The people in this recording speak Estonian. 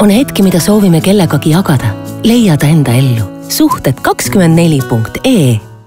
on hetki, mida soovime kellegagi jagada, leia ta enda ellu. Suhted24.ee